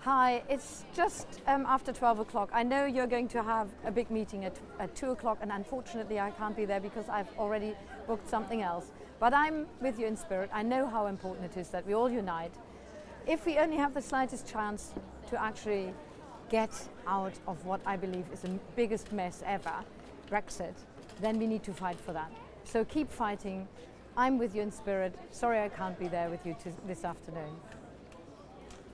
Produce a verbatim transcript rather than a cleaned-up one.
Hi, it's just um, after twelve o'clock. I know you're going to have a big meeting at, at two o'clock, and unfortunately I can't be there because I've already booked something else. But I'm with you in spirit. I know how important it is that we all unite. If we only have the slightest chance to actually get out of what I believe is the biggest mess ever, Brexit, then we need to fight for that. So keep fighting. I'm with you in spirit. Sorry I can't be there with you this afternoon.